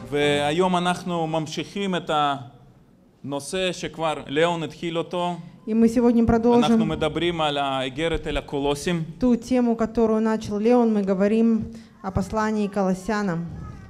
והיום אנחנו ממשיכים את הנושא שכבר ליאון התחיל אותו. И мы сегодня אנחנו продолжим מדברים על האיגרת אל הקולוסים. ту тему, которую начал Леон. Мы говорим о послании к Колоссянам.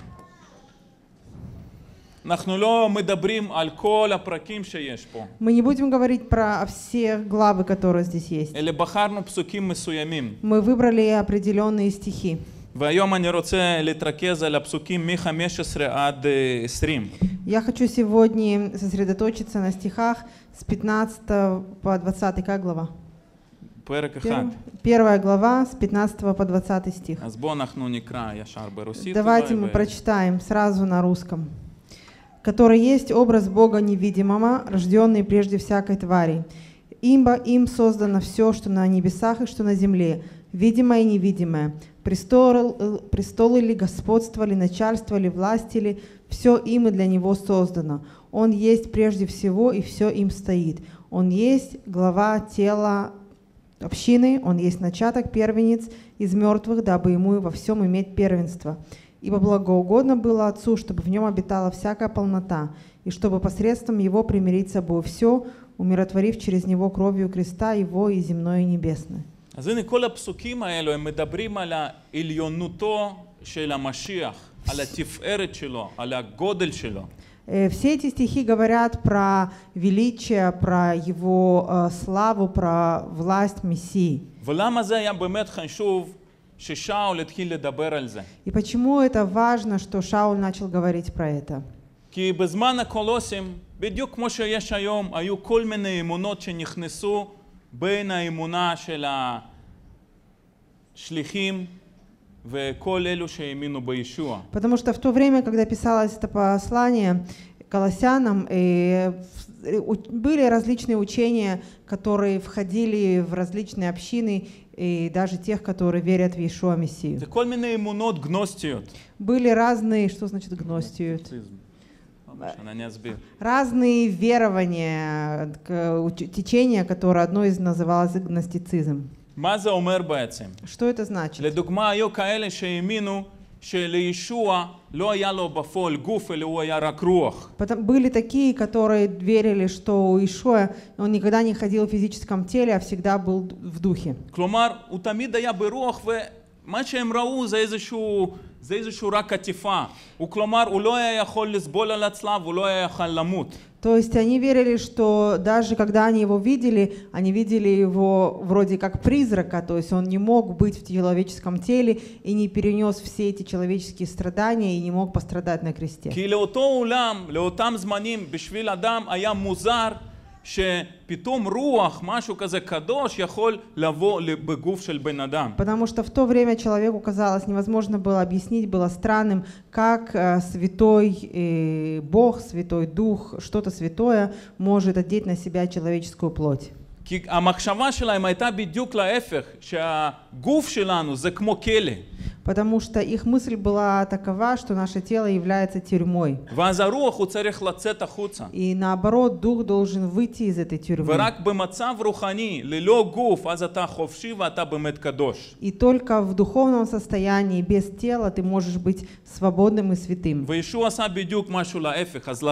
אנחנו לא מדברים על כל הפרקים שיש פה. Мы не будем говорить про все главы, которые здесь есть. אלא בחרנו פסוקים מסוימים. Мы выбрали определенные стихи. והיום אני רוצה להתרכז על הפסוקים מ-15 עד 20. Я хочу сегодня сосредоточиться на стихах с 15 по 20. Какая глава? פרק אחד. Первая глава с 15 по 20 стих. אז בואו אנחנו נקרא ישר ברוסית. Давайте мы прочитаем сразу на русском. «Который есть образ Бога невидимого, рожденный прежде всякой твари. Ибо им создано все, что на небесах и что на земле, видимое и невидимое. Престолы ли, господство ли, начальство ли, власти ли, все им и для него создано. Он есть прежде всего, и все им стоит. Он есть глава тела общины, он есть начаток, первенец из мертвых, дабы ему и во всем иметь первенство. Ибо благоугодно было Отцу, чтобы в нем обитала всякая полнота, и чтобы посредством его примирить с собой все, умиротворив через него кровью креста его и земное и небесное». אז הנה כל הפסוקים האלו הם מדברים על העליונותו של המשיח, על התפארת שלו, על הגודל שלו. Все эти стихи говорят про величие, про его славу, про власть Мессии. ולמה זה היה באמת חשוב ששאול התחיל לדבר על זה? И почему это важно, что Шауль начал говорить про это? כי בזמן הקולוסים, בדיוק כמו שיש היום, היו כל מיני אמונות שנכנסו בין האמונה של השליחים וכל אלו שהאמינו בישוע. Потому что в то время, когда писалось это послание Колоссянам, были различные учения, которые входили в различные общины, и даже тех, которые верят в Иешуа Мессию. זה כל מיני אמונות גנוסטיות. Были разные, что значит гностию? אני אסביר. Разные верования, течения, которое одно из называлось гностицизм. מה זה אומר בעצם? Что это значит? לדוגמה, היו כאלה שהאמינו שלישוע לא היה לו בפועל גוף, אלא הוא היה רק רוח. Были такие, которые верили, что у Иешуа он никогда не ходил в физическом теле, а всегда был в духе. כלומר, הוא תמיד היה ברוח, ומה שהם ראו זה איזשהו רק עטיפה. כלומר, הוא לא היה יכול לסבול על הצלב, הוא לא היה יכול למות. То есть они верили, что даже когда они его видели, они видели его вроде как призрака, то есть он не мог быть в человеческом теле и не перенес все эти человеческие страдания и не мог пострадать на кресте. כי לאותו עולם, לאותם זמנים, בשביל אדם היה מוזר שפתאום רוח, משהו כזה קדוש, יכול לבוא בגוף של בן אדם. Потому что в то время человеку казалось невозможно было объяснить, было странным, как святой Бог, святой Дух, что-то святое может одеть на себя человеческую плоть. כי המחשבה שלהם הייתה בדיוק להפך, שהגוף שלנו זה כמו כלא. Потому что их мысль была такова, что наше тело является тюрьмой. ואז הרוח הוא צריך לצאת החוצה. И наоборот, дух должен выйти из этой тюрьмы. ורק במצב רוחני, ללא גוף, אז אתה חופשי ואתה באמת קדוש. И только в духовном состоянии, без тела, ты можешь быть свободным и святым. וישוע עשה בדיוק משהו להפך, אז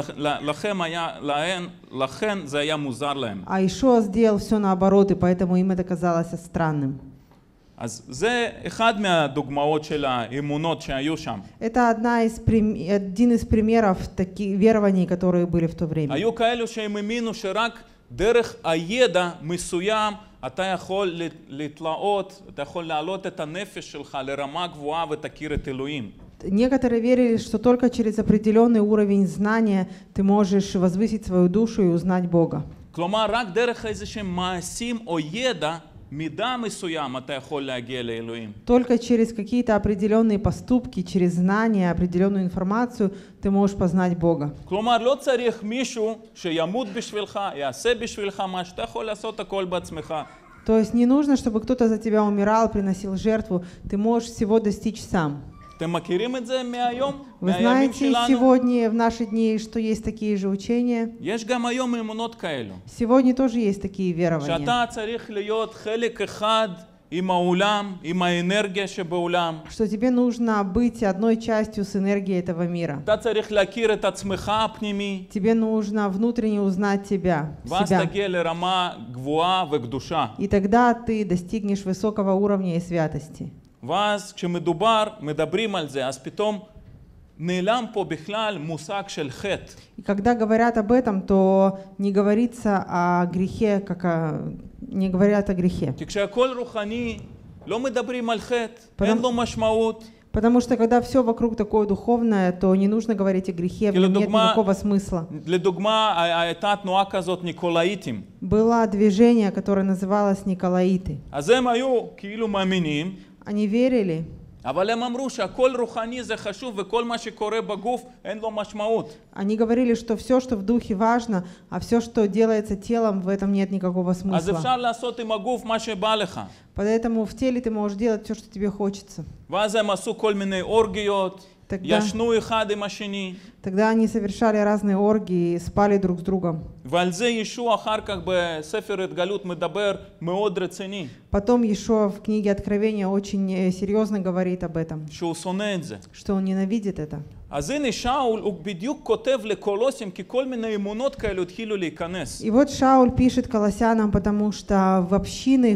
לכן זה היה מוזר להם. А Иешуа сделал все наоборот, и поэтому им это казалось странным. אז זה אחד מהדוגמאות של האמונות שהיו שם. Это один из примеров таких верований, которые были в то время. היו כאלו שהם האמינו שרק דרך הידע מסוים אתה יכול להתלאות, אתה יכול להעלות את הנפש שלך לרמה גבוהה ותכיר את אלוהים. Некоторые верили, что только через определенный уровень знания ты можешь возвысить свою душу и узнать Бога. כלומר, רק דרך איזשהם מעשים או ידע מידה מסוים אתה יכול להגיע לאלוהים. Только через какие-то определенные поступки, через знания, определенную информацию ты можешь познать Бога. כלומר, לא צריך מישהו שימות בשבילך, יעשה בשבילך מה שאתה יכול לעשות הכל בעצמך. То есть не нужно, чтобы кто-то за тебя умирал, приносил жертву. Ты можешь всего достичь сам. אתם מכירים את זה מהיום? Вы знаете сегодня, в наши дни, что есть такие же учения? יש גם היום אמונות כאלו. Сегодня тоже есть такие верования. שאתה צריך להיות חלק אחד עם העולם, עם האנרגיה שבעולם. что тебе нужно быть одной частью с энергией этого мира. אתה צריך להכיר את עצמך הפנימי, Тебе нужно внутренне узнать тебя, ואז себя. תגיע לרמה גבוהה וקדושה. И тогда ты достигнешь высокого уровня и святости. ואז מדברים על זה, אז פתאום נעלם פה בכלל מושג של חטא. И когда говорят об этом, то не говорится о грехе, не говорят о грехе. כי כשהכל רוחני, לא מדברים על חטא, Потому- אין לו משמעות. Потому что когда все вокруг такое духовное, то не нужно говорить о грехе, в нем нет никакого смысла. לדוגמה, הייתה תנועה כזאת ניקולאיטים. Было движение, которое называлось Николаиты. אז הם היו כאילו מאמינים, Они верили, אבל הם אמרו שהכל רוחני זה חשוב וכל מה שקורה בגוף אין לו משמעות. они говорили, что все, что в духе, важно, а все, что делается телом, в этом нет никакого אז смысла. אפשר לעשות עם הגוף מה שבא לך. Поэтому в теле ты можешь делать все, что тебе хочется. ואז הם עשו כל מיני אורגיות, тогда, ישנו אחד עם השני. тогда они совершали разные оргии и спали друг с другом. ועל זה ישוע אחר כך בספר התגלות מדבר מאוד רציני. Потом Иешуа в книге Откровения очень серьезно говорит об этом, שהוא שונא את זה. что он ненавидит это. אז הנה שאול הוא בדיוק כותב לקולוסים כי כל מיני אמונות כאלו התחילו להיכנס. И вот Шауль пишет Колоссянам, потому что в общины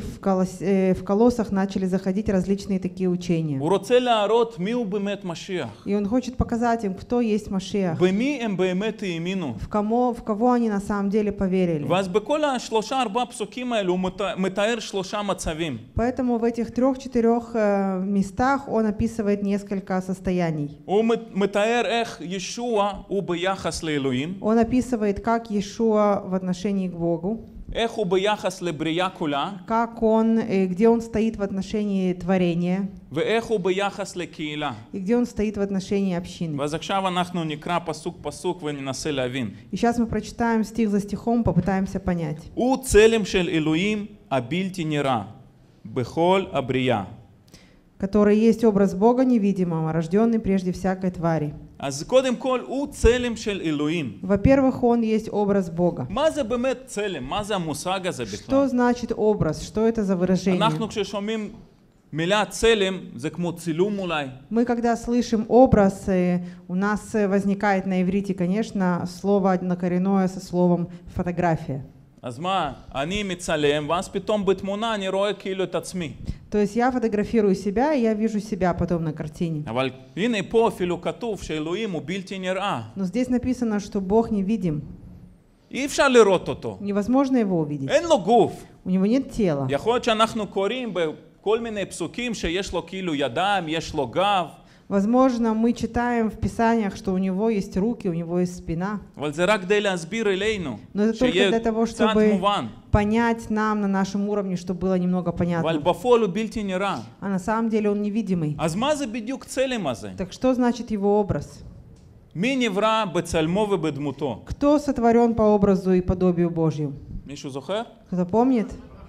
в Колоссах начали заходить различные такие учения. הוא רוצה להראות מי הוא באמת משיח. И он хочет показать им, кто есть Машиах, במי הם באמת האמינו. в кого они на самом деле поверили. ואז בכל השלושה ארבעה פסוקים האלו הוא מתאר שלושה מצבים. Поэтому в этих 3-4 местах он описывает несколько состояний. הוא מתאר איך ישוע הוא ביחס לאלוהים. Он описывает, как Иешуа в отношении к Богу, איך הוא ביחס לבריאה כולה. как он, где он стоит в отношении творения, ואיך הוא ביחס לקהילה. и где он стоит в отношении общины. ואז עכשיו אנחנו נקרא פסוק פסוק וננסה להבין. И сейчас мы прочитаем стих за стихом, попытаемся понять. הוא צלם של אלוהים הבלתי נראה בכל הבריאה. Который есть образ Бога невидимого, рожденный прежде всякой твари. אז קודם כל הוא צלם של אלוהים. Во-первых, он есть образ Бога. מה זה באמת צלם? מה זה המושג הזה Что בכלל? значит образ? Что это за выражение? אנחנו כששומעים מילה צלם זה כמו צילום אולי. Мы, когда слышим образ, у нас возникает на иврите, конечно, слово однокоренное со словом фотография. אז מה, אני מצלם ואז פתאום בתמונה אני רואה כאילו את עצמי. То есть я фотографирую себя, и я вижу себя потом на картине. אבל הנה פה אפילו כתוב שאלוהים הוא בלתי נראה. Но здесь написано, что Бог невидим. אי אפשר לראות אותו. Невозможно его увидеть. אין לו גוף. У него нет тела. יכול להיות שאנחנו קוראים בכל מיני פסוקים שיש לו כאילו ידיים, יש לו גב. Возможно, мы читаем в Писаниях, что у него есть руки, у него есть спина. אבל זה רק כדי להסביר אלינו, Но это только שיהיה для того, קצת чтобы מובן. понять нам на нашем уровне, чтобы было немного אבל понятно. בפועל הוא בלתי נראה. А на самом деле он невидимый. אז מה זה בדיוק צלם הזה? Так что значит его образ? מי נברא בצלמו ובדמותו? Кто сотворен по образу и подобию Божью? מישהו זוכר? Кто-то помнит?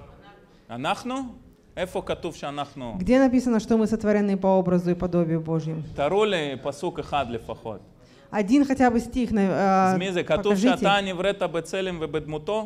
אנחנו? איפה כתוב שאנחנו? Где написано, что мы сотворены по образу и подобию Божьему? תראו לי פסוק אחד לפחות. Один хотя бы стих אז מי זה? כתוב покажите. שאתה נבראת בצלם ובדמותו?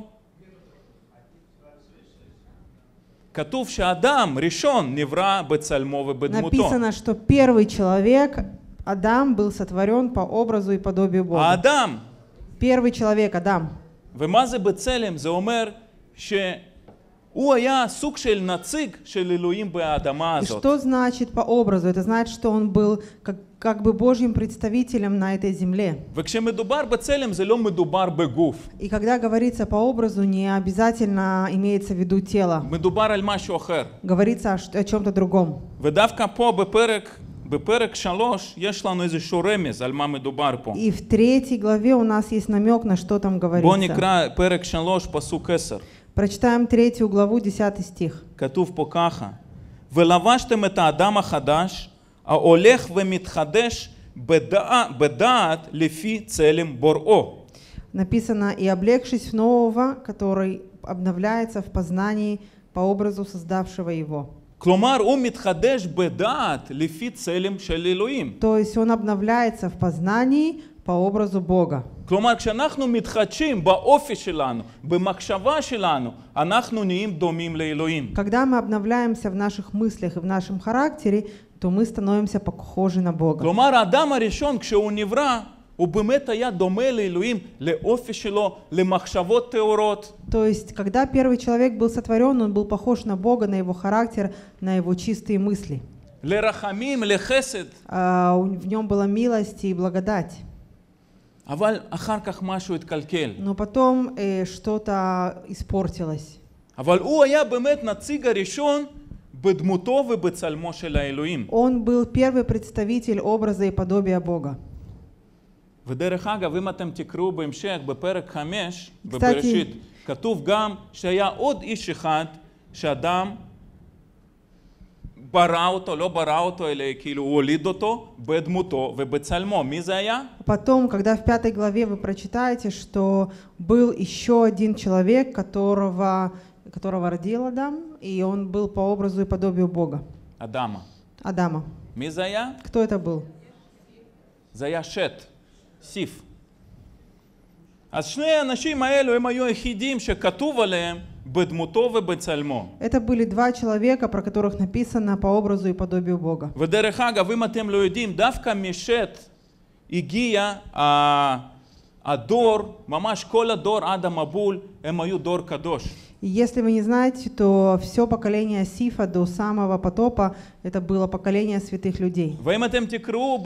כתוב שאדם ראשון נברא בצלמו ובדמותו. Написано, что первый человек, Адам, был сотворен по образу и подобию Бога. האדם. Первый человек, Адам. ומה זה בצלם? זה אומר שהוא היה סוג של נציג של אלוהים באדמה И הזאת. что значит по образу? Это значит, что он был как бы Божьим представителем на этой земле. וכשמדובר בצלם זה לא מדובר בגוף. И когда говорится по образу, не обязательно имеется в виду тело. מדובר על משהו אחר. Говорится о чем-то другом. ודווקא פה בפרק 3 יש לנו איזשהו רמז על מה מדובר פה. И в 3 главе у нас есть намек, на что там בואו говорится. נקרא פרק 3 פסוק 10. Прочитаем 3 главу, 10 стих. כתוב פה ככה: ולבשתם את האדם החדש ההולך ומתחדש בדעת לפי צלם בוראו. Написано: «И облегшись в нового, который обновляется в познании по образу создавшего его». כלומר הוא מתחדש בדעת לפי צלם של אלוהים. То есть он обновляется в познании по образу Бога. כלומר, כשאנחנו מתחדשים באופי שלנו, במחשבה שלנו, אנחנו נהיים דומים לאלוהים. Когда мы обновляемся в наших мыслях и в нашем характере, то мы становимся похожи на Бога. כלומר, האדם הראשון, כשהוא נברא, הוא באמת היה דומה לאלוהים, לאופי שלו, למחשבות טהורות. То есть, когда первый человек был сотворен, он был похож на Бога, на его характер, на его чистые мысли. לרחמים, לחסד. В нем была милость и благодать. אבל אחר כך משהו התקלקל. Но потом что-то испортилось. אבל הוא היה באמת נציג הראשון בדמותו ובצלמו של האלוהים. Он был первый представитель образа и подобия Бога. ודרך אגב, אם אתם תקראו בהמשך, בפרק 5, בבראשית, כתוב גם שהיה עוד איש אחד שאדם ברא אותו, לא ברא אותו, אלא כאילו הוא הוליד אותו בדמותו ובצלמו. מי זה היה? Потом, когда в 5 главе вы прочитаете, что был еще один человек, которого родил Адам, и он был по образу и подобию Бога. Адама. מי זה היה? Кто это был? זה היה שת, סיף. אז שני האנשים האלו הם היו היחידים שכתוב עליהם בדמותו ובצלמו. Это были два человека, про которых написано по образу и подобию Бога. ודרך אגב, אם אתם לא יודעים, דווקא משת הגיע הדור, ממש כל הדור עד המבול, הם היו דור קדוש. И если вы не знаете, то все поколение Сифа до самого потопа это было поколение святых людей. ואם אתם תקראו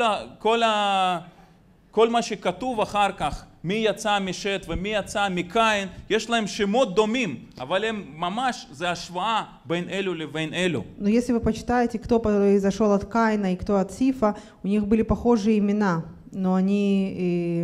כל מה שכתוב אחר כך, מי יצא משת ומי יצא מקין, יש להם שמות דומים, אבל הם ממש, זה השוואה בין אלו לבין אלו. Но если вы почитаете, кто произошел от Каина и кто от Сифа, у них были похожие имена, но они...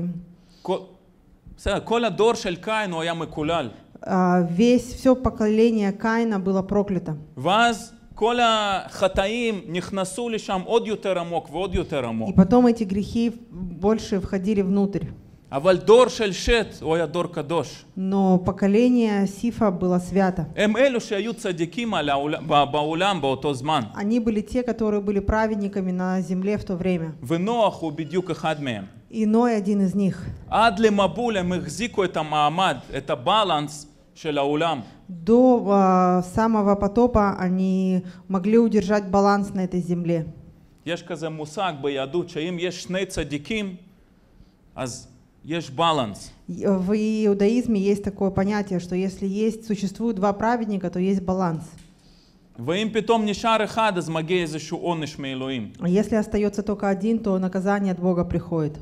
כל הדור של קין הוא היה מקולל. Все поколение Каина было проклято. ואז כל החטאים נכנסו לשם עוד יותר עמוק ועוד יותר עמוק. И потом эти грехи больше входили внутрь. אבל דור של שת הוא היה דור קדוש. Но поколение Сифа было свято. הם אלו שהיו צדיקים בעולם באותו זמן. Они были те, которые были праведниками на земле в то время. ונוח הוא בדיוק אחד מהם. И Ной один из них. עד למבול הם החזיקו את המעמד, את הבלנס של העולם. До самого потопа они могли удержать баланс на этой земле. יש כזה מושג ביהדות שאם יש שני צדיקים, אז יש balance. В иудаизме есть такое понятие, что если существуют два праведника, то есть баланс. ואם פתאום נשאר אחד, אז מגיע איזשהו עונש מאלוהים. А если остается только один, то наказание от Бога приходит.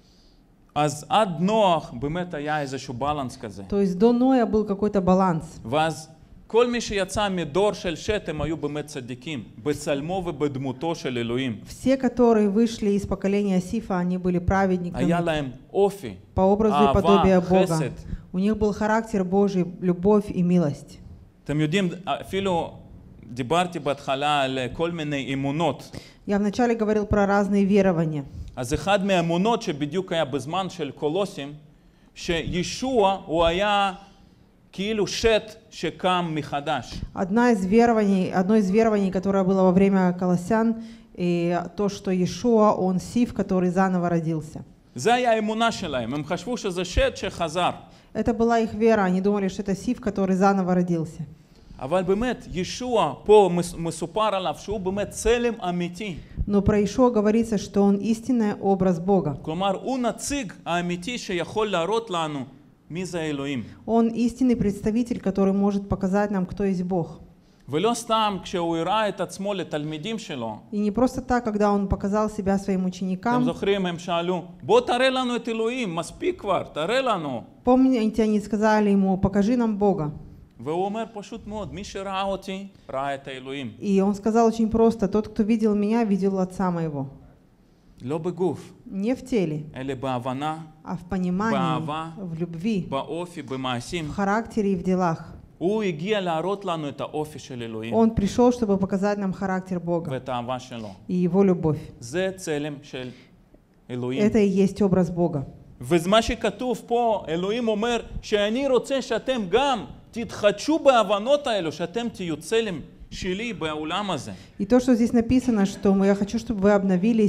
אז עד נוח באמת היה איזשהו balance כזה. То есть до Ноя был какой-то баланс. ואז כל מי שיצא מדור של שת הם היו באמת צדיקים, בצלמו ובדמותו של אלוהים. Все, которые вышли из поколения Сифа, они были праведниками. היה להם אופי, по образу и подобию Бога. חסד. У них был характер Божий, любовь и милость. אתם יודעים, אפילו דיברתי בהתחלה על כל מיני אמונות. Я вначале говорил про разные верования. אז אחד מהאמונות שבדיוק היה בזמן של קולוסים, שישוע הוא היה כאילו שת שקם מחדש. Одно из верований, которое было во время Колоссян, то, что Иешуа, он Сиф, который заново родился. זה היה האמונה שלהם, הם חשבו שזה שת שחזר. Это была их вера, они думали, что это Сиф, который заново родился. אבל באמת, ישוע פה מסופר עליו שהוא באמת צלם אמיתי. Но про Иешуа говорится, что он истинный образ Бога. כלומר, הוא נציג האמיתי שיכול להראות לנו מי זה האלוהים. Он истинный представитель, который может показать нам, кто есть Бог. ולא סתם כשהוא הראה את עצמו לתלמידים שלו. И не просто так, когда он показал себя своим ученикам. אתם זוכרים, הם שאלו, בוא תראה לנו את אלוהים, מספיק כבר, תראה לנו. Помните, они сказали ему, покажи нам Бога. והוא אומר פשוט מאוד, מי שראה אותי, ראה את האלוהים. И он сказал очень просто, тот, кто видел меня, видел Отца моего. לא בגוף. Не в теле, אלא בהבנה, а в понимании, באהבה, в любви, באופי, в במעשים. характере и в делах. הוא הגיע להראות לנו את האופי של אלוהים. Он пришел, чтобы показать нам характер Бога ואת האהבה שלו. и Его любовь. זה צלם של אלוהים. Это и есть образ Бога. ומה שכתוב פה, אלוהים אומר שאני רוצה שאתם גם תתחדשו בהבנות האלו, שאתם תהיו צלם שלי בעולם הזה. И то, что здесь написано, что я хочу, чтобы вы обновились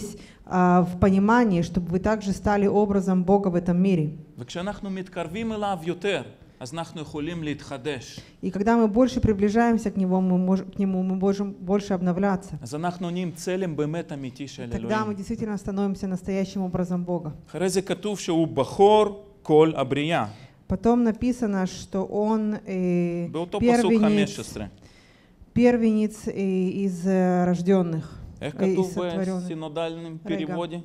в понимании, чтобы вы также стали образом Бога в этом мире. וכשאנחנו מתקרבים אליו יותר, אז אנחנו יכולים להתחדש. И когда мы больше приближаемся к Нему, мы можем больше обновляться. אז אנחנו נהיים צלם באמת אמיתי של Тогда мы אלוהים. действительно становимся настоящим образом Бога. אחרי זה כתוב שהוא בכור כל הבריאה. Потом написано, что Он באותו פסוק 15. первенец из рожденных, איך из כתוב сотворенных. בסינודליים переводе?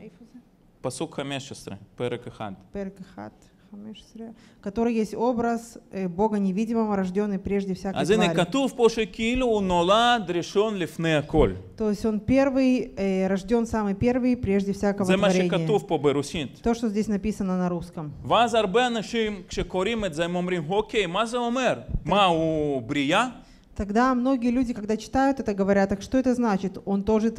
פסוק 15, פרק 1. Перек Ахат, 15, который есть образ Бога невидимого, рожденный прежде всякой אז הנה твари. כתוב פה שכאילו הוא נולד ראשון לפני הכל. То есть Он первый, рожден самый первый, прежде всякого זה מה творения. שכתוב פה ברוסית. То, что здесь написано на русском. ואז הרבה אנשים כשקוראים את זה הם אומרים, אוקיי, מה זה אומר? מה, הוא בריאה? Тогда многие люди, когда читают это, говорят, так что это значит? Он тоже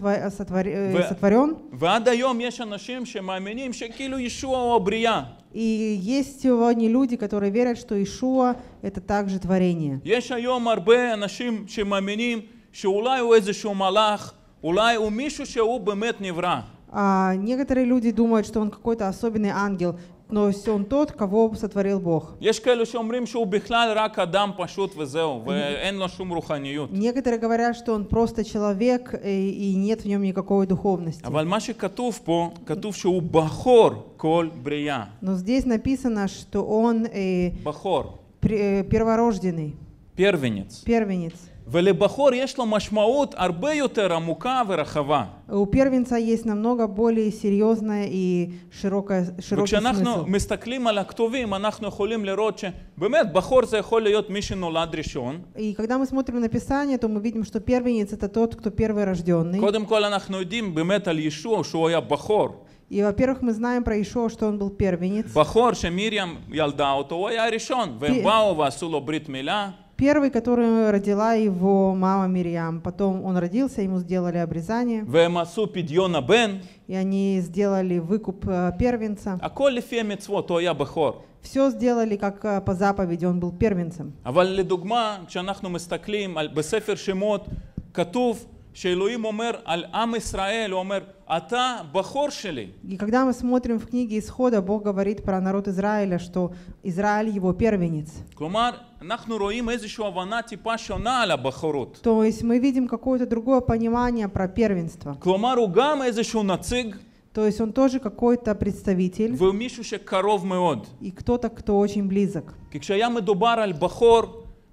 сотворен? ועד היום יש אנשים שמאמינים שכאילו ישוע הוא הבריאה. И есть сегодня люди, которые верят, что Иешуа — это также творение. יש היום הרבה אנשים שמאמינים שאולי הוא איזשהו מלאך, אולי הוא מישהו שהוא באמת נברא. А некоторые люди думают, что он какой-то особенный ангел, но он тот, кого сотворил Бог. יש כאלו שאומרים שהוא בכלל רק אדם פשוט וזהו, ואין לו שום רוחניות. Некоторые говорят, что он просто человек, и нет в нем никакой духовности. אבל מה שכתוב פה, כתוב שהוא בכור כל בריאה. Но здесь написано, что он בכור, перворожденный, первенец. первенец. ולבכור יש לו משמעות הרבה יותר עמוקה ורחבה. У первенца есть намного более серьезная и широкий וכשאנחנו смысл. מסתכלים על הכתובים, אנחנו יכולים לראות שבאמת בכור זה יכול להיות מי שנולד ראשון. И когда мы смотрим на Писание, то мы видим, что первенец — это тот, кто первый рожденный. קודם כל אנחנו יודעים באמת על ישוע שהוא היה בכור. И, во-первых, мы знаем про Иешуа, что он был первенец. בכור שמרים ילדה אותו, הוא היה הראשון. והם באו ועשו לו ברית מילה. Первый, который родила его мама Мирьям. Потом он родился, ему сделали обрезание. והם עשו פדיון הבן. И они сделали выкуп первенца. הכל לפי המצוות, הוא היה בכור. Все сделали как по заповеди, он был первенцем. אבל לדוגמה, כשאנחנו מסתכלים בספר שמות, כתוב שאלוהים אומר על עם ישראל, הוא אומר, אתה בכור שלי. И когда мы смотрим в книге Исхода, Бог говорит про народ Израиля, что Израиль его первенец. כלומר, אנחנו רואים איזושהי הבנה טיפה שונה על הבכורות. То есть мы видим какое-то другое понимание про первенство. כלומר, הוא גם איזשהו נציג, То есть он тоже какой-то представитель והוא מישהו שקרוב מאוד. и кто-то, кто очень близок. כי כשהיה מדובר על בכור,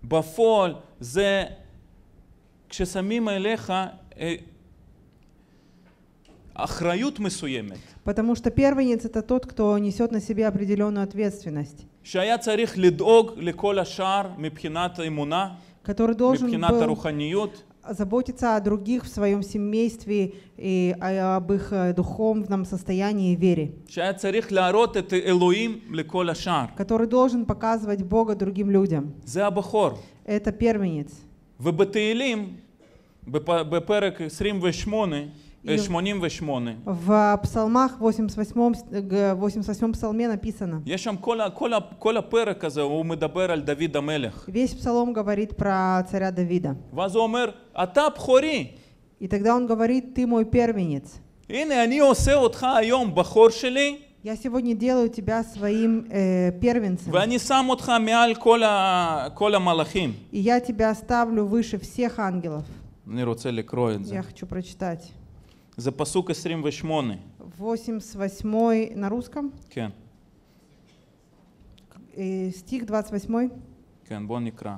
בפועל זה כששמים אליך אחריות מסוימת. Потому что первенец — это тот, кто несет на себе определенную ответственность, שהיה צריך לדאוג לכל השאר מבחינת האמונה, который должен מבחינת был הרוחניות. заботиться о других в своем семействе и об их духовном состоянии и вере, שהיה צריך להראות את אלוהים לכל השאר. который должен показывать Бога другим людям. זה הבכור. Это первенец. ובתהילים, בפרק 88, 88, В псалмах 88 псалме написано, יש שם כל הפרק הזה, הוא מדבר על דוד המלך. весь псалом говорит про царя Давида. ואז הוא אומר, אתה בכורי. И тогда он говорит: ты мой первенец. הנה, אני עושה אותך היום בכור שלי, Я сегодня делаю тебя своим первенцем. ואני שם אותך מעל כל המלאכים. И я тебя ставлю выше всех ангелов. אני רוצה לקרוא את זה. Я хочу прочитать. זה פסוק 28. 88 на русском. כן, Стих 28. כן, בוא נקרא.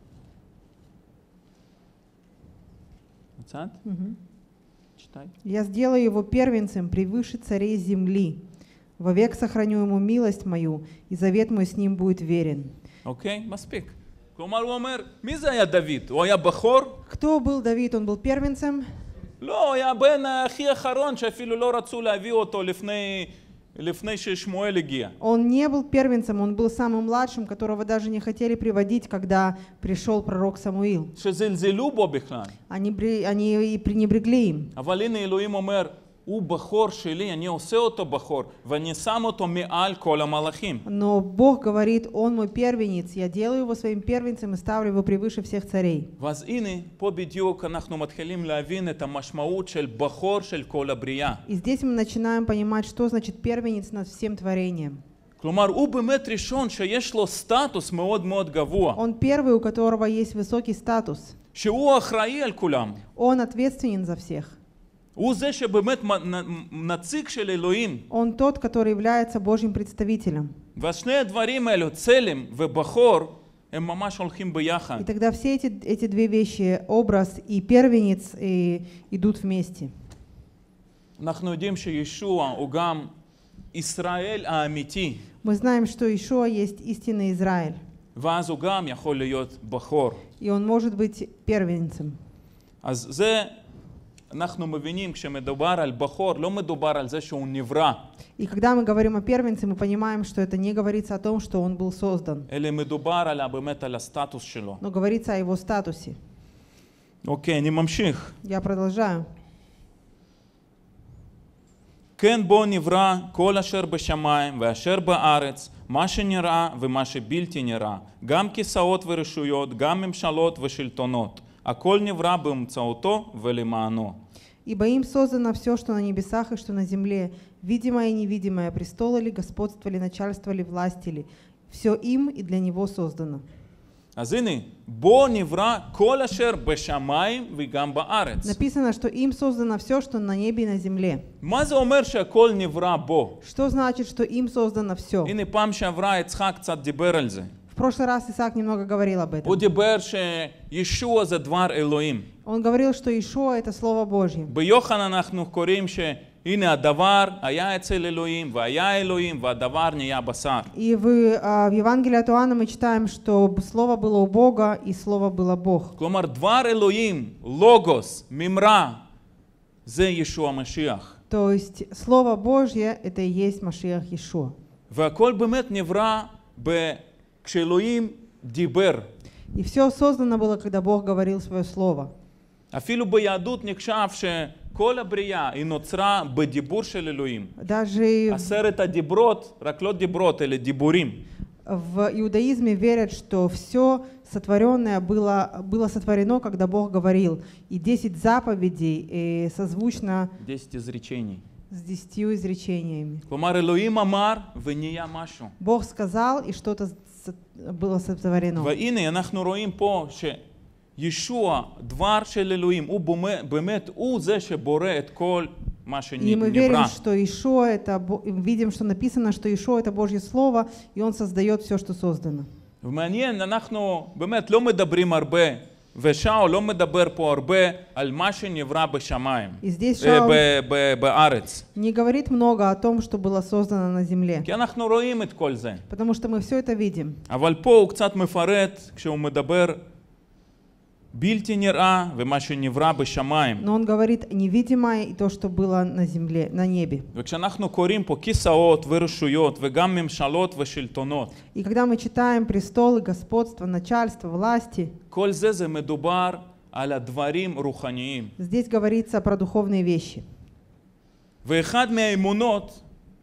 מצאת? читай. Я сделаю его первенцем превыше царей земли. Вовек сохраню ему милость мою, и завет мой с ним будет верен. אוקיי? מספיק. כלומר, הוא אומר, מי זה היה דוד? הוא היה בכור? Кто был Давид? Он был первенцем? לא, הוא היה בן הכי אחרון שאפילו לא רצו להביא אותו לפני ששמואל הגיע. Он не был первенцем, он был самым младшим, которого даже не хотели приводить, когда пришел пророк Самуил. שזלזלו בו בכלל. Они и пренебрегли им. אבל הנה אלוהים אומר, הוא בכור שלי, אני עושה אותו בכור, ואני שם אותו מעל כל המלאכים. Но Бог говорит, Он мой первенец, я делаю его своим первенцем и ставлю его превыше всех царей. ואז הנה, פה בדיוק אנחנו מתחילים להבין את המשמעות של בכור של כל הבריאה. И здесь мы начинаем понимать, что значит первенец над всем творением. כלומר, הוא באמת ראשון שיש לו סטטוס מאוד מאוד גבוה. Он первый, у которого есть высокий статус. שהוא אחראי על כולם. Он ответственен за всех. הוא זה שבאמת נציג של אלוהים. Он тот, который является Божьим представителем. ואז שני הדברים האלו, צלם ובכור, הם ממש הולכים ביחד. И тогда все эти две вещи, образ и первенец, идут вместе. אנחנו יודעים שישוע הוא גם ישראל האמיתי. Мы знаем, что Иешуа есть истинный Израиль. ואז הוא גם יכול להיות בכור. И он может быть первенцем. אז זה אנחנו מבינים, כשמדובר על בכור, לא מדובר על זה שהוא נברא. И когда мы говорим о первенце, мы понимаем, что это не говорится о том, что он был создан, אלא מדובר באמת על הסטטוס שלו. но говорится о его статусе. אוקיי, אני ממשיך. Я продолжаю. כן בו נברא כל אשר בשמיים ואשר בארץ, מה שנראה ומה שבלתי נראה, גם כיסאות ורשויות, גם ממשלות ושלטונות. הכל נברא באמצעותו ולמענו. Ибо им создано все, что на небесах и что на земле, видимое и невидимое, престолы ли, господство ли, начальство ли, власти ли. Все им и для него создано. אז הנה, בו נברא כל אשר בשמיים וגם בארץ. Написано, что им создано все, что на небе и на земле. מה זה אומר שהכל נברא בו? Что значит, что им создано все? הנה פעם שעברה יצחק קצת דיבר על זה. В прошлый раз Исаак немного говорил об этом. הוא דיבר שישוע זה דבר אלוהים. Он говорил, что Иешуа — это Слово Божье. ביוחנן אנחנו קוראים שהנה הדבר היה אצל אלוהים והיה אלוהים והדבר נהיה בשר. И в Евангелии от Иоанна мы читаем, что Слово было у Бога, и Слово было Бог. כלומר דבר אלוהים, לוגוס, ממרא, זה ישוע המשיח. То есть Слово Божье — это и есть Машиах Иешуа. והכל באמת נברא כשאלוהים דיבר. И все создано было, когда Бог говорил свое Слово. אפילו ביהדות נחשב שכל הבריאה היא נוצרה בדיבור של אלוהים. Даже עשרת הדיברות, רק לא דיברות, אלא דיבורים. в иудаизме верят, что все сотворенное было сотворено, когда Бог говорил. И 10 заповедей созвучно 10 изречений. с 10 изречениями. כלומר אלוהים אמר ונהיה משהו. Бог сказал, и что-то было сотворено. והנה אנחנו רואים פה שישוע, דבר של אלוהים, הוא באמת, הוא זה שבורא את כל מה И мы верим, שנברא. что Иешуа это, видим, что написано, что Иешуа это Божье Слово, и Он создает все, что создано. ומעניין, אנחנו באמת לא מדברים הרבה, ושאול לא מדבר פה הרבה על מה שנברא בשמיים, И здесь Шаул בארץ. не говорит много о том, что было создано на земле, כי אנחנו רואים את כל זה. потому что мы все это видим. אבל פה הוא קצת מפרט כשהוא מדבר בלתי נראה ומה שנברא בשמיים. Но он говорит невидимое и то, что было на земле, на небе. וכשאנחנו קוראים פה כיסאות ורשויות וגם ממשלות ושלטונות, И когда мы читаем престолы, господство, начальство, власти, כל זה מדובר על הדברים רוחניים. здесь говорится про духовные вещи. ואחד מהאמונות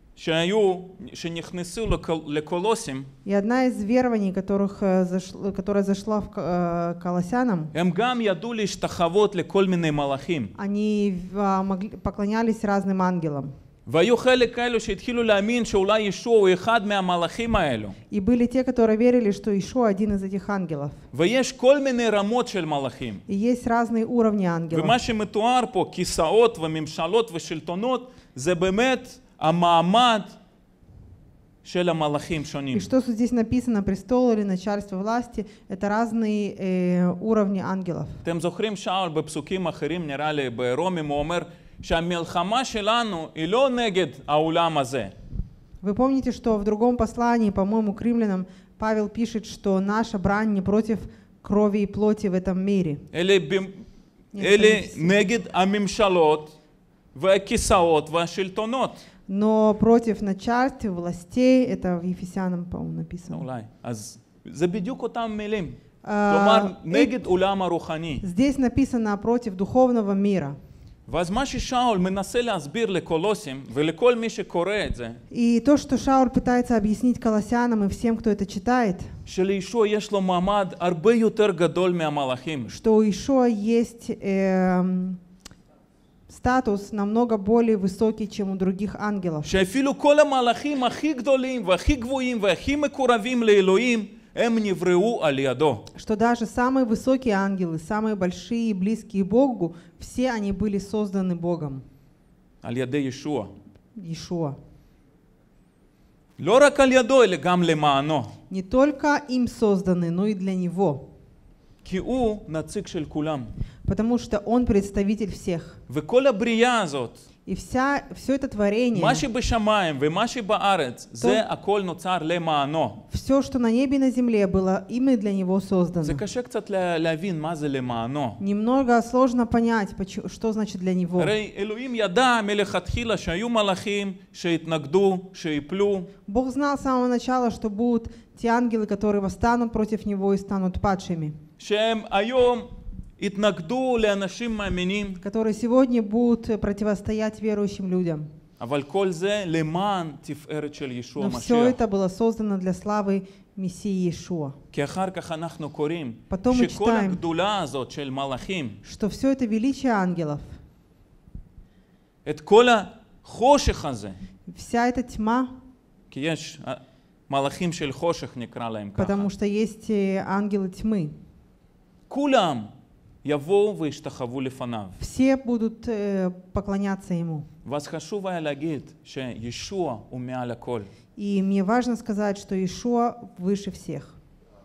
שנכנסו לקולוסים, И одна из верований, которая зашла к Колоссянам, הם גם ידעו להשתחוות לכל מיני מלאכים. они поклонялись разным ангелам. והיו חלק כאלו שהתחילו להאמין שאולי ישוע הוא אחד מהמלאכים האלו. И были те, которые верили, что Иешуа один из этих ангелов. ויש כל מיני רמות של מלאכים. И есть разные уровни ангелов. ומה שמתואר פה, כיסאות וממשלות ושלטונות, זה באמת המעמד של המלאכים שונים. И что здесь написано, престол или начальство власти, это разные уровни ангелов. אתם זוכרים שאול בפסוקים אחרים, נראה לי ברומים, הוא אומר שהמלחמה שלנו היא לא נגד העולם הזה. Вы помните, что в другом послании, по-моему, к римлянам, Павел пишет, что наша брань не против крови и плоти в этом мире. אלה נגד הממשלות והכיסאות והשלטונות. Но против начальств, властей, это в Ефесянам, по-моему, написано. אולי. אז זה בדיוק אותם מילים. כלומר, נגד עולם הרוחני. Здесь написано против духовного мира. ואז מה ששאול מנסה להסביר לקולוסים ולכל מי שקורא את זה, И то, что Шауль пытается объяснить колоссянам и всем, кто это читает, שלישוע יש לו מעמד הרבה יותר גדול מהמלאכים. что у Иешуа есть статус намного более высокий, чем у других ангелов. שאפילו כל המלאכים הכי גדולים והכי גבוהים והכי מקורבים לאלוהים, הם נבראו על ידו. Что даже самые высокие ангелы, самые большие и близкие Богу, все они были созданы Богом, על ידי ישוע. Иешуа. לא רק על ידו, אלא גם למענו. Не только им созданы, но и для Него, כי הוא נציג של כולם. потому что Он представитель всех. וכל הבריאה הזאת, И все это творение, מה שבשמיים ומה שבארץ, זה הכל נוצר למענו. все, что на небе и на земле, было именно для Него создано. זה קשה קצת להבין מה זה למענו. Немного сложно понять, что значит для Него. הרי אלוהים ידע מלכתחילה שהיו מלאכים שהתנגדו, שיפלו. Бог знал с самого начала, что будут те ангелы, которые восстанут против Него и станут падшими, שהם היום התנגדו לאנשים מאמינים. которые сегодня будут противостоять верующим людям. אבל כל זה למען תפארת של ישוע Но все המשיח. это было создано для славы Мессии Иешуа. כי אחר כך אנחנו קוראים Потом мы שכל читаем, הגדולה הזאת של מלאכים, что все это величие ангелов, את כל החושך הזה, вся эта тьма, כי יש מלאכים של חושך נקרא להם ככה, потому что есть ангелы тьмы, כולם יבואו וישתחוו לפניו. все будут поклоняться Ему. ואז חשוב היה להגיד שישוע הוא מעל הכל. И мне важно сказать, что Иешуа выше всех.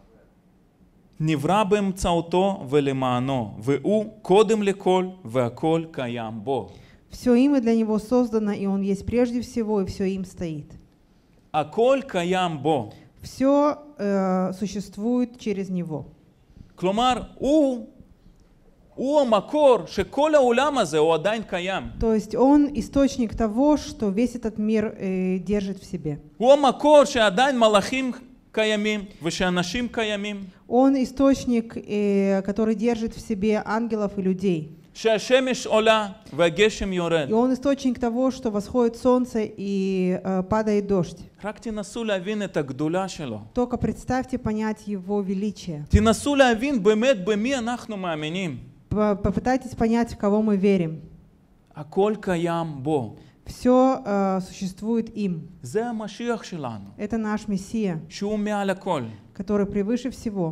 נברא באמצעותו ולמענו, והוא קודם לכל והכל קיים בו. Все им и для Него создано, и Он есть прежде всего, и все им стоит. הכל קיים בו. Все существует через Него. כלומר, הוא המקור שכל העולם הזה הוא עדיין קיים. То есть Он источник того, что весь этот мир держит в себе. הוא המקור שעדיין מלאכים קיימים ושאנשים קיימים. Он источник, который держит в себе ангелов и людей. שהשמש עולה והגשם יורד. И Он источник того, что восходит солнце и падает дождь. רק תנסו להבין את הגדולה שלו. Только представьте понять Его величие. תנסו להבין באמת במי אנחנו מאמינים. Попытайтесь понять, в кого мы верим. הכל קיים בו. Все существует им. זה המשיח שלנו. Это наш Мессия, שהוא מעל הכל. который превыше всего.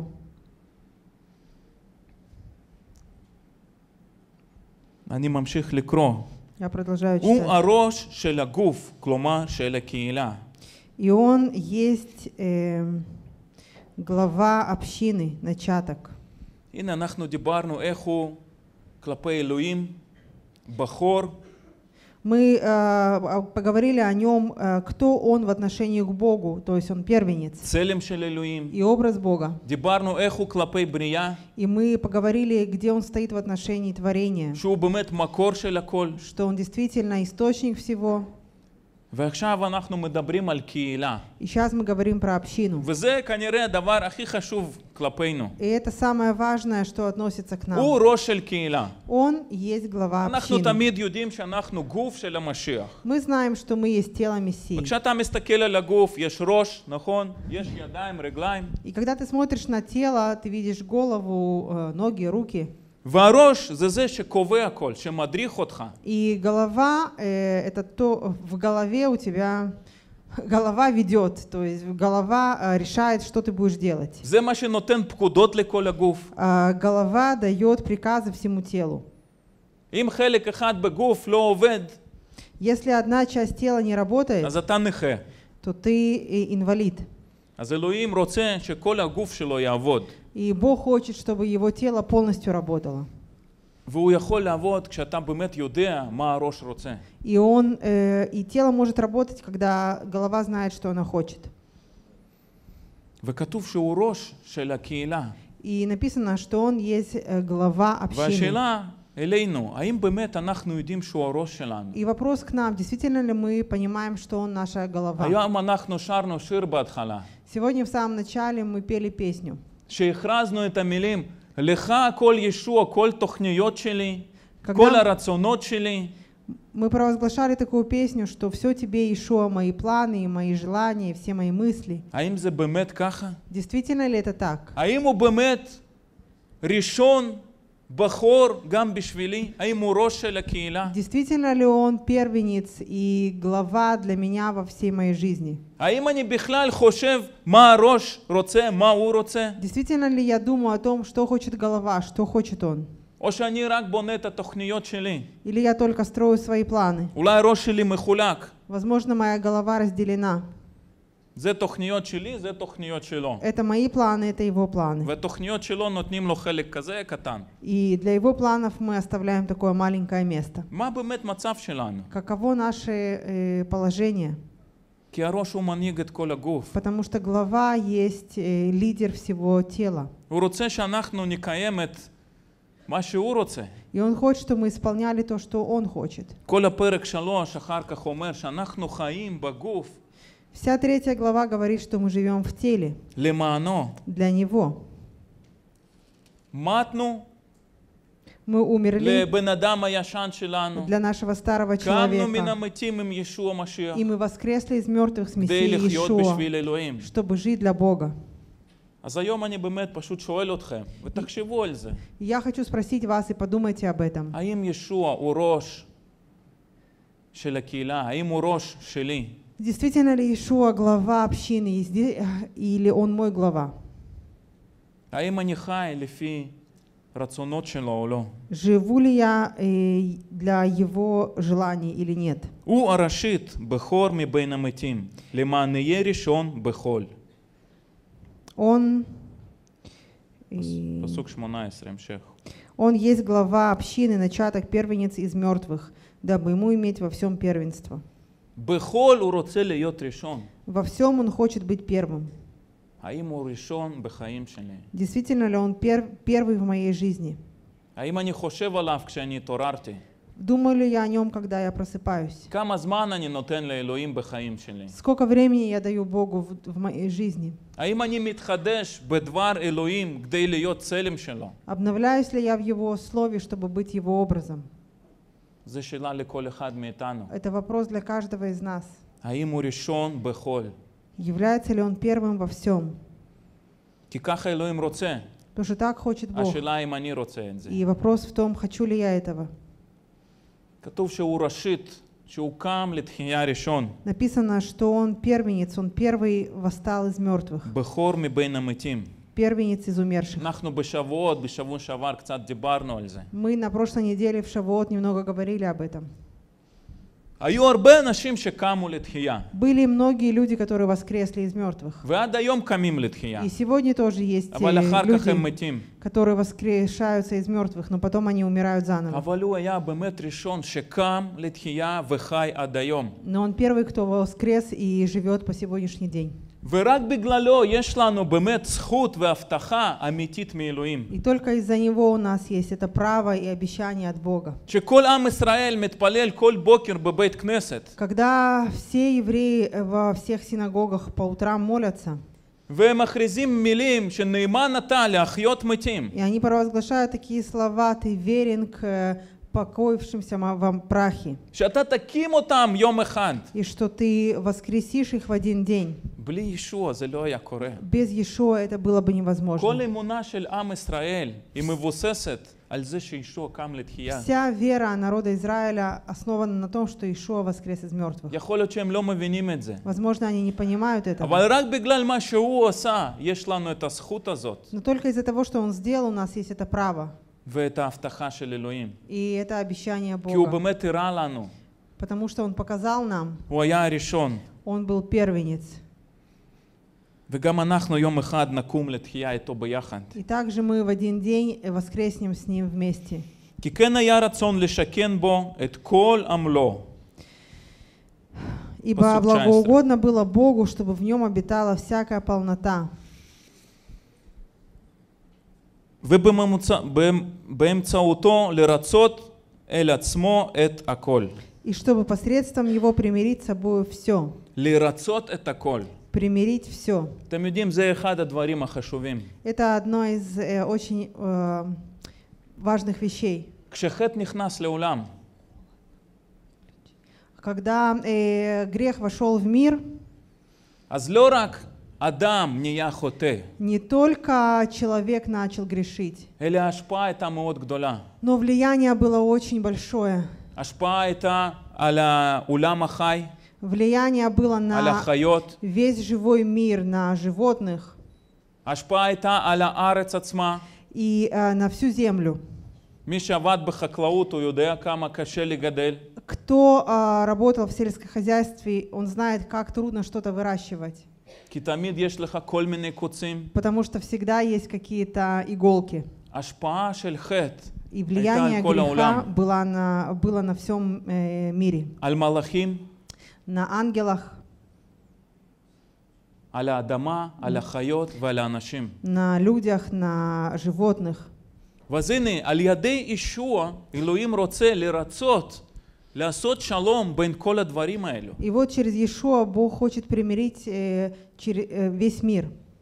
אני ממשיך לקרוא. Я продолжаю הוא читать. הראש של הגוף, כלומר של הקהילה. И Он есть глава общины, начаток. הנה אנחנו דיברנו איך הוא כלפי אלוהים, בכור. Мы поговорили о нем, кто Он в отношении к Богу, то есть Он первенец צלם של אלוהים. и образ Бога. דיברנו איך הוא כלפי בריאה, И мы поговорили, где Он стоит в отношении творения, שהוא באמת מקור של הכל. что Он действительно источник всего. ועכשיו אנחנו מדברים על קהילה. И сейчас мы говорим про общину. וזה כנראה הדבר הכי חשוב כלפינו. И это самое важное, что относится к нам. הוא ראש של קהילה. Он есть глава אנחנו общины. תמיד יודעים שאנחנו גוף של המשיח. Мы знаем, что мы есть тело Мессии. וכשאתה מסתכל על הגוף, יש ראש, נכון? יש ידיים, רגליים. И когда ты смотришь на тело, ты видишь голову, ноги, руки. והראש זה זה שקובע הכל, שמדריך אותך. И голова, это то, в голове у тебя, голова ведет, то есть голова решает, что ты будешь делать. זה מה שנותן פקודות לכל הגוף. Голова дает приказы всему телу. אם חלק אחד בגוף לא עובד, Если одна часть тела не работает, אז אתה נכה. то ты инвалид. אז אלוהים רוצה שכל הגוף שלו יעבוד. И Бог хочет, чтобы его тело полностью работало. והוא יכול לעבוד כשאתה באמת יודע מה הראש רוצה. И тело может работать, когда голова знает, что она хочет. וכתוב שהוא ראש של הקהילה. И написано, что он есть глава общины. והשאלה אלינו, האם באמת אנחנו יודעים שהוא הראש שלנו? И вопрос к нам, действительно ли мы понимаем, что он наша голова? היום אנחנו שרנו שיר בהתחלה. Сегодня в самом начале мы пели песню, שהכרזנו את המילים, לך הכל ישוע, כל תוכניות שלי. כל הרצונות שלי, Мы провозглашали такую песню, что все тебе, Иешуа, мои планы, и мои желания, и все мои мысли. האם זה באמת ככה? Действительно ли это так? האם הוא באמת ראשון, בחור, גם בשבילי? האם הוא ראש של הקהילה? Действительно ли он первенец и глава для меня во всей моей жизни? האם אני בכלל חושב מה הראש רוצה, מה הוא רוצה? Действительно ли я думаю о том, что хочет голова, что хочет он? או שאני רק בונה את התוכניות שלי? Или я только строю свои планы? אולי הראש שלי מחולק. Возможно, моя голова разделена. זה תוכניות שלי, זה תוכניות שלו. Это мои планы, это его планы. והתוכניות שלו נותנים לו חלק כזה קטן. И для его планов мы оставляем такое маленькое место. מה באמת מצב שלנו? Каково наше положение? כי הראש הוא מנהיג את כל הגוף. Потому что глава есть лидер всего тела. הוא רוצה שאנחנו נקיים את מה שהוא רוצה. И он хочет, чтобы мы исполняли то, что он хочет. כל הפרק 3 אחר כך אומר שאנחנו חיים בגוף. Вся 3 глава говорит, что мы живем в теле, למענו. для него. מתנו Мы умерли לבן אדם הישן שלנו. для нашего старого קמנו מן человека, המתים עם ישוע משיח. и мы воскресли из мертвых с כדי Мессией לחיות Иешуа, בשביל אלוהים. чтобы жить для Бога. אז היום אני באמת פשוט שואל אתכם, ותחשבו על זה. И я хочу спросить вас, и подумайте об этом. האם ישוע הוא ראש של הקהילה? האם הוא ראש שלי? Действительно ли Иешуа глава общины, или он мой глава? האם אני חי לפי רצונות שלו או לא? Живу ли я для его желаний или нет? הוא הראשית, בכור מבין המתים, למען יהיה ראשון בכל. Он, פסוק 18, המשך. он есть глава общины, начаток, первенец из мертвых, дабы ему иметь во всем первенство. בכל הוא רוצה להיות ראשון. Во всем он хочет быть первым. האם הוא ראשון בחיים שלי? Действительно ли он первый в моей жизни? האם אני חושב עליו כשאני התעוררתי? Думаю ли я о нем, когда я просыпаюсь? כמה זמן אני נותן לאלוהים בחיים שלי? Сколько времени я даю Богу в моей жизни? האם אני מתחדש בדבר אלוהים כדי להיות צלם שלו? Обновляюсь ли я в Его Слове, чтобы быть Его образом? זו שאלה לכל אחד מאיתנו. Это вопрос для каждого из нас. האם הוא ראשון בכל? Является ли он первым во всем? כי ככה אלוהים רוצה. Потому что так хочет Бог. השאלה אם אני רוצה את זה. И вопрос в том, хочу ли я этого. כתוב שהוא ראשית, שהוא קם לתחייה ראשון. Написано, что он первенец, он первый восстал из мертвых. בכור מבין המתים. Первенец из умерших. אנחנו בשבועות, בשבוע שעבר קצת דיברנו על זה. Мы на прошлой неделе в Шавуот немного говорили об этом. היו הרבה אנשים שקמו לתחייה. Были многие люди, которые воскресли из мертвых. ועד היום קמים לתחייה. И сегодня тоже есть אבל אחר כך הם люди, מתים. которые воскрешаются из мертвых, но потом они умирают заново. אבל הוא היה באמת ראשון שקם לתחייה וחי עד היום. Но он первый, кто воскрес и живет по сегодняшний день. ורק בגללו יש לנו באמת זכות והבטחה אמיתית מאלוהים. И только из-за него у нас есть это право и обещание от Бога. שכל עם ישראל מתפלל כל בוקר בבית כנסת. Когда все евреи во всех синагогах по утрам молятся, והם מכריזים מילים שנאמן אתה להחיות מתים. и они провозглашают такие слова: «Ты верен к покоившимся во прахе», שאתה תקים אותם יום אחד. и что ты воскресишь их в один день. בלי ישוע זה לא היה קורה. Без Иешуа это было бы невозможно. כל אמונה של עם ישראל היא מבוססת על זה שישוע קם לתחייה. Вся вера народа Израиля основана на том, что Иешуа воскрес из мертвых. יכול להיות שהם לא מבינים את זה. Возможно, они не понимают этого. אבל רק בגלל מה שהוא עשה, יש לנו את הזכות הזאת. Но только из-за того, что он сделал, у нас есть это право. ואת ההבטחה של אלוהים. И это обещание כי הוא Бога. באמת הראה לנו. Потому что он показал нам, הוא היה הראשון. он был первенец. וגם אנחנו יום אחד נקום לתחייה איתו ביחד. И также мы в один день воскреснем с ним вместе. כי כן היה רצון לשכן בו את כל עמלו. Ибо благоугодно было Богу, чтобы в нем обитала всякая полнота. ובאמצעותו לרצות אל עצמו את הכל. И чтобы посредством его примирить с собой все. לרצות את הכל. Примирить все. אתם יודעים, זה אחד הדברים החשובים. Это одно из очень важных вещей. כשחטא נכנס לעולם, Когда грех вошел в мир, אז לא רק אדם נהיה חוטא, не только человек начал грешить, אלא ההשפעה הייתה מאוד גדולה. но влияние было очень большое. ההשפעה הייתה על העולם החי, Влияние было על на החיות, весь живой мир, на животных ההשפעה הייתה על הארץ עצמה. и на всю землю. מי שעבד בחקלאות הוא יודע כמה קשה לגדל. Кто работал в сельском хозяйстве, он знает, как трудно что-то выращивать, כי תמיד יש לך כל מיני קוצים. потому что всегда есть какие-то иголки. השפעה של חטא И הייתה влияние על כל греха העולם. было на всем мире. על מלאכים, На ангелах, על האדמה, על החיות ועל האנשים. на людях, на животных. ואז הנה, על ידי ישוע, אלוהים רוצה לרצות, לעשות שלום בין כל הדברים האלו. И вот через Иешуа Бог хочет примирить весь мир.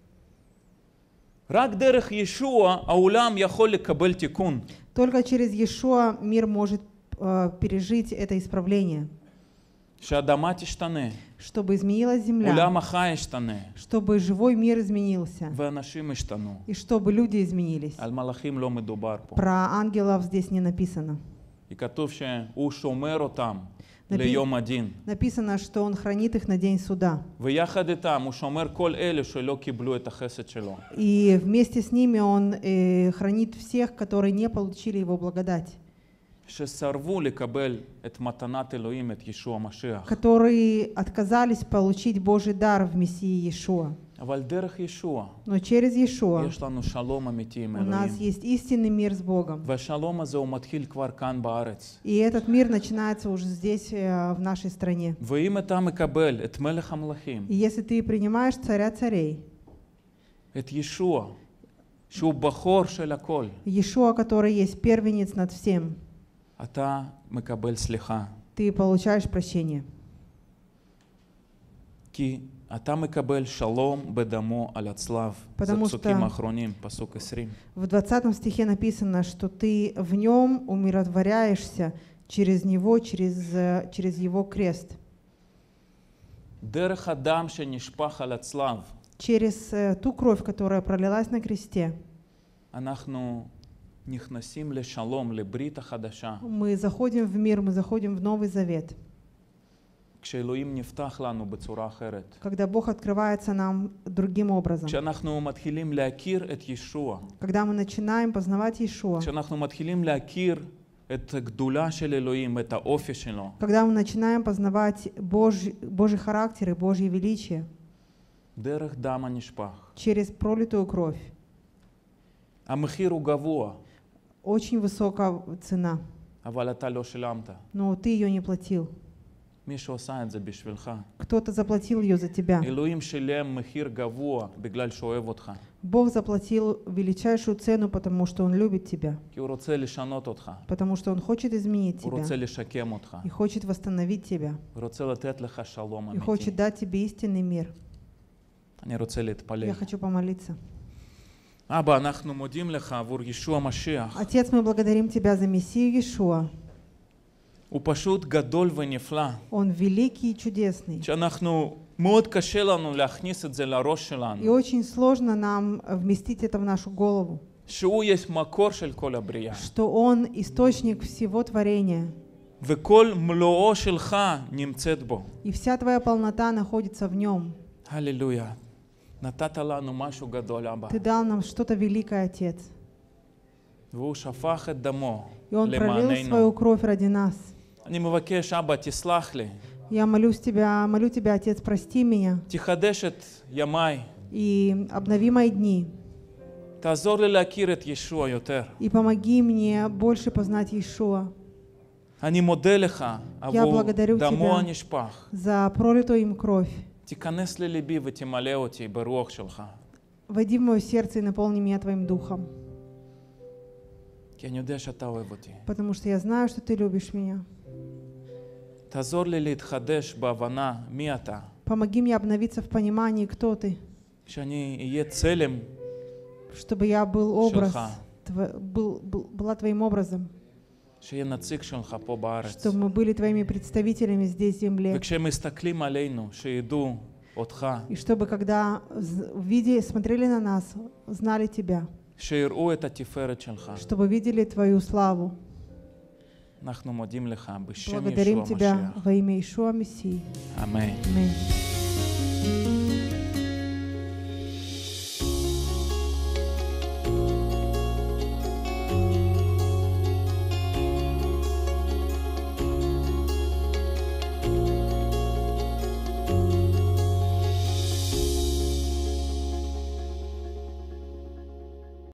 רק דרך ישוע העולם יכול לקבל תיקון. Только через Иешуа мир может пережить это исправление, שהאדמה תשתנה, чтобы изменилась земля, עולם החי ישתנה, чтобы живой мир изменился, ואנשים ישתנו. и чтобы люди изменились. על מלאכים לא מדובר פה. Про ангелов здесь не написано. כי כתוב שהוא שומר אותם ליום הדין. Написано, что Он хранит их на день суда. ויחד איתם הוא שומר כל אלה שלא קיבלו את החסד שלו. И вместе с ними Он хранит всех, которые не получили Его благодать, שסרבו לקבל את מתנת אלוהים, את ישוע המשיח. которые отказались получить Божий дар в Мессии Иешуа. אבל דרך ישוע Но через Иешуа יש לנו שלום אמיתי עם у нас אלוהים. есть истинный мир с Богом. והשלום הזה הוא מתחיל כבר כאן בארץ. И этот мир начинается уже здесь, в нашей стране. ואם אתה מקבל את מלך המלכים, И если ты принимаешь царя царей, את ישוע, שהוא בכור של הכל, Иешуа, который есть первенец над всем, אתה מקבל סליחה. ты получаешь прощение. כי אתה מקבל שלום בדמו על הצלב. זה потому פסוקים что האחרונים, פסוק 20. В 20 стихе написано, что ты в нем умиротворяешься через него, через его крест. דרך הדם שנשפך על הצלב, Через ту кровь, которая пролилась на кресте, אנחנו נכנסים לשלום, לברית החדשה. мы заходим в мир, мы заходим в Новый Завет. כשאלוהים נפתח לנו בצורה אחרת. Когда Бог открывается нам другим образом. כשאנחנו מתחילים להכיר את ישוע. Когда мы начинаем познавать Иешуа. כשאנחנו מתחילים להכיר את הגדולה של אלוהים, את האופי שלו. Когда мы начинаем познавать Божий характер и Божье величие. דרך דם הנשפך. Через пролитую кровь. המחיר הוא גבוה. Очень высокая цена. אבל אתה לא שילמת. Но ты ее не платил. מישהו עשה את זה בשבילך. Кто-то заплатил ее за тебя. אלוהים שילם מחיר גבוה בגלל שהוא אוהב אותך. Бог заплатил величайшую цену, потому что Он любит тебя. כי הוא רוצה לשנות אותך. Потому что Он хочет изменить הוא тебя. רוצה לשקם אותך. И хочет восстановить тебя. הוא רוצה לתת לך שלום И אמיתי. хочет дать тебе истинный мир. אני רוצה להתפלל. Я хочу помолиться. אבא, אנחנו מודים לך עבור ישוע המשיח. Отец, мы благодарим Тебя за Мессию Иешуа. הוא פשוט גדול ונפלא. Он великий и чудесный. שאנחנו מאוד קשה לנו להכניס את זה לראש И שלנו. очень сложно нам вместить это в нашу голову. שהוא יש מקור של כל הבריאה. Что Он источник всего творения. וכל מלואו שלך נמצאת בו. И вся Твоя полнота находится в Нем. הללויה. נתת לנו משהו גדול, אבא. Ты дал нам что-то великое, Отец. והוא שפך את דמו И Он пролил למעננו. свою кровь ради нас. אני מבקש, אבא, תסלח לי. Я молю Тебя, Отец, прости меня תחדש את ימיי. и обнови мои дни. תעזור לי להכיר את ישוע יותר. И помоги мне больше познать Иешуа. אני מודה לך עבור благодарю דמו тебя. הנשפך. За пролитую им кровь. תיכנס לליבי ותמלא אותי ברוח שלך. Войди в мое сердце и наполни меня Твоим Духом. כי אני יודע שאתה אוהב אותי. Потому что я знаю, что Ты любишь меня. תעזור לי להתחדש בהבנה מי אתה. Помоги мне обновиться в понимании, кто Ты. שאני אהיה צלם Чтобы я был образ, שלך. была Твоим образом. שיהיה נציג שלך פה בארץ. чтобы мы были Твоими представителями здесь, в земле. וכשהם מסתכלים עלינו, שידעו אותך, И чтобы, когда смотрели на нас, знали Тебя, שיראו את התפארת שלך. чтобы видели Твою славу. אנחנו מודים לך בשם Благодарим ישוע Тебя המשיח. во имя Иешуа Мессии. אמן. Аминь.